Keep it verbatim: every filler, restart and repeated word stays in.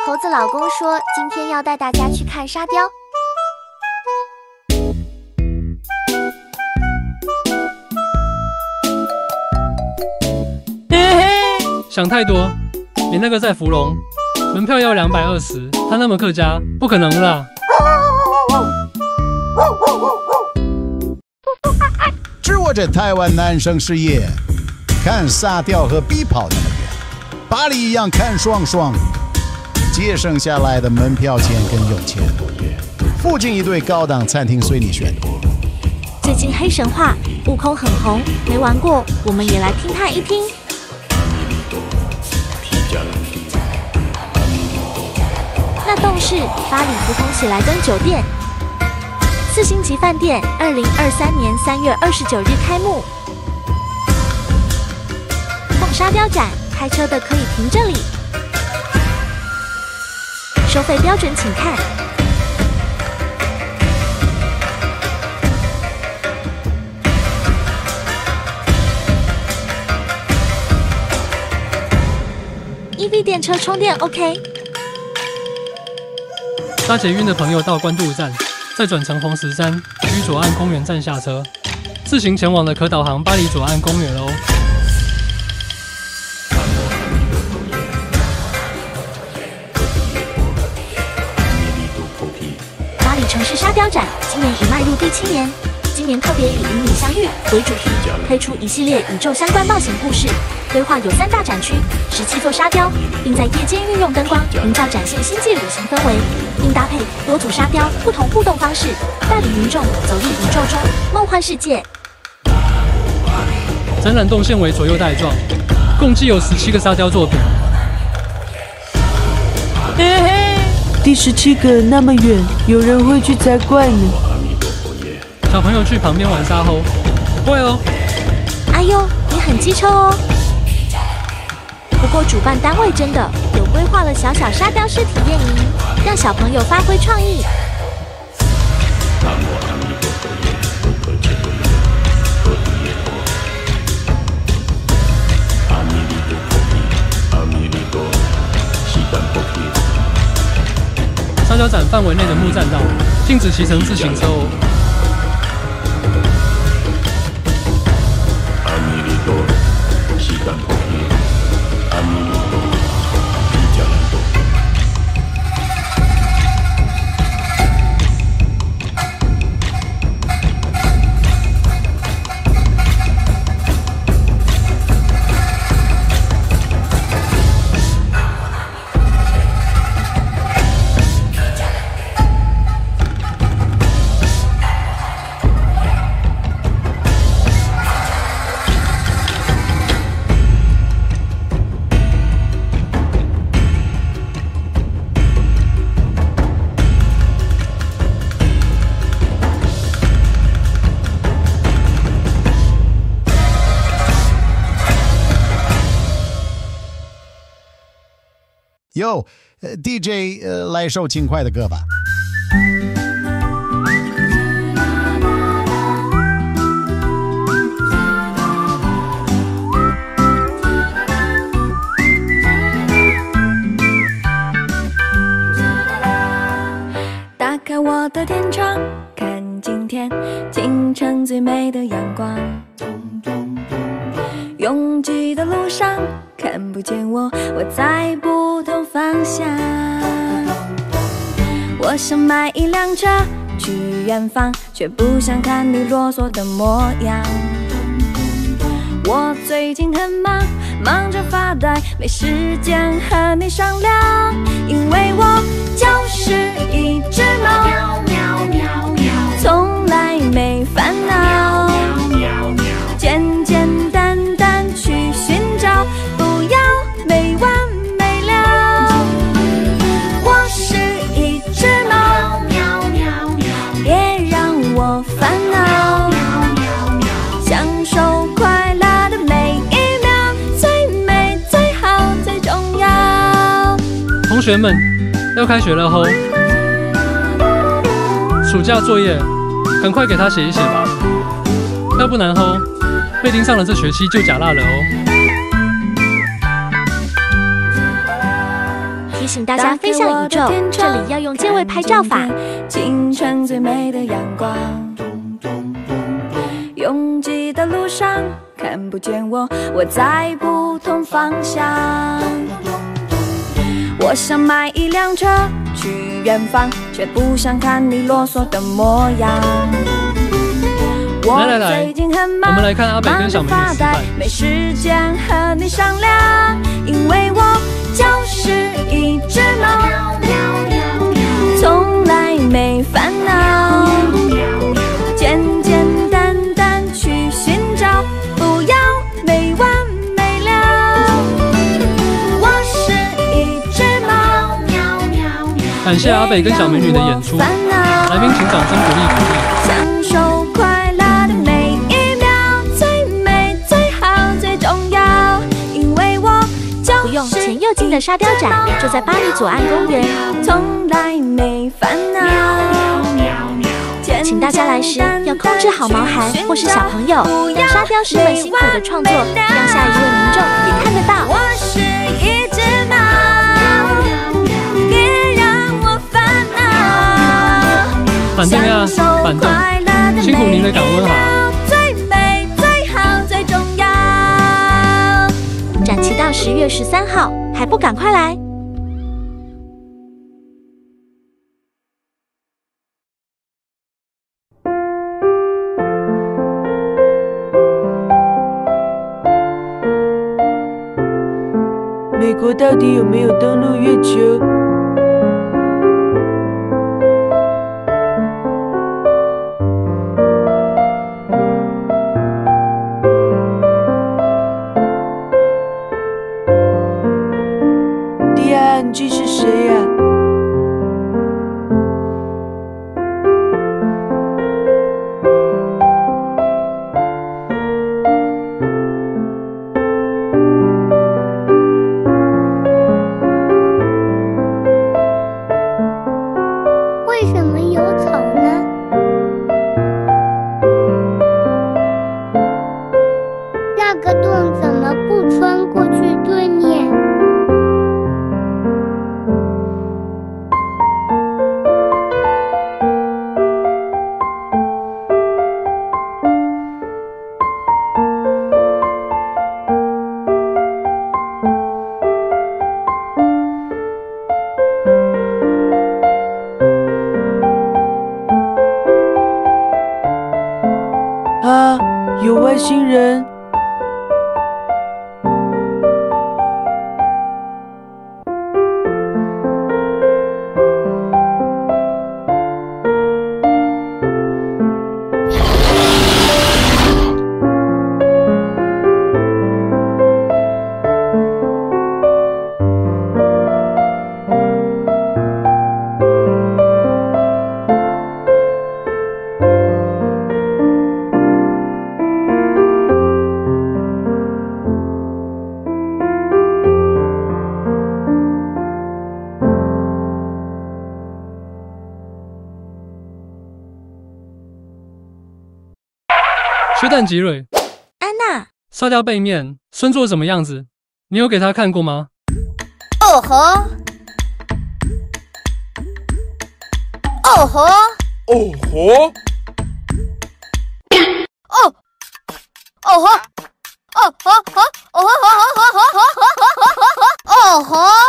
猴子老公说今天要带大家去看沙雕。 嘿嘿，想太多，你那个在芙蓉，门票要两百二十，他那么客家，不可能啦。 掌握着台湾男生视野，看沙雕和比跑那么远，巴黎一样看爽爽。节省下来的门票钱更有钱，附近一堆高档餐厅随你选。 最近黑神话悟空很红，没玩过，我们也来听他一听。那栋是巴黎福同喜来登酒店四星级饭店，二零二三年三月二十九日开幕。逛沙雕展，开车的可以停这里。收费标准请看。E V 电车充电 OK。 搭捷运的朋友到关渡站，再转乘黄石山区左岸公园站下车，自行前往的可导航巴黎左岸公园哦。 城市沙雕展今年已迈入第七年，今年特别以与你相遇为主题，推出一系列宇宙相关冒险故事。规划有三大展区，十七座沙雕，并在夜间运用灯光，营造展现星际旅行氛围，并搭配多组沙雕不同互动方式，带领民众走入宇宙中梦幻世界。 展览动线为左右带状，共计有十七个沙雕作品。 嘿嘿。第十七个那么远，有人会去才怪呢。 小朋友去旁边玩沙猴，不会哦。 哎呦，你很机车哦。不过主办单位真的有规划了小小沙雕式体验营，让小朋友发挥创意。 沙雕展范围内的木栈道禁止骑乘自行车哦。 哟 ，D J， 呃，来一首轻快的歌吧。 打开我的天窗，看今天清晨最美的阳光。拥挤的路上看不见我，我在不同方向。我想买一辆车去远方，却不想看你啰嗦的模样。我最近很忙，忙着发呆，没时间和你商量。因为我就是一只猫，从来没烦恼，简简单单去寻找，不要没完没了。我是一只猫，别让我烦恼，享受快乐的每一秒，最美最好最重要。 同学们，要开学了吼，暑假作业赶快给他写一写吧，要不然吼被盯上了这学期就假辣了哦。 提醒大家飞向宇宙，这里要用借位拍照法。 清晨最美的阳光，拥挤的路上看不见我，我在不同方向。我想买一辆车去远方，却不想看你啰嗦的模样。 来来来，我们来看阿北跟小美女示范。 没时间和你商量，因为我就是一只猫，从来没烦恼，简简单单去寻找，不要没完没了。我是一只猫。 感谢阿北跟小美女的演出，来宾请掌声鼓励鼓励。 享受快乐的每一秒，最美最好最重要，因为我就是不用前又近的沙雕展，就在巴黎左岸公园， 从来没烦恼。 请大家来时要控制好毛孩或是小朋友，让沙雕师们辛苦的创作，让下一位民众也看得到。 我是一只猫，别让我烦恼。 反对啊，反对！辛苦您的感恩哈。 最美最好最重要。 展期到十月十三号，还不赶快来！ 美国到底有没有登陆月球？第二岸居是谁呀？ 为什么有草呢？那个洞怎么不穿过去对面？ 啊，有外星人！ 薛蛋吉蕊， 安娜， 沙雕背面，孙做什么样子？你有给他看过吗？ 哦吼，哦吼， 哦吼， 哦，哦吼，哦吼吼，哦吼吼吼吼吼吼吼吼吼吼吼吼吼。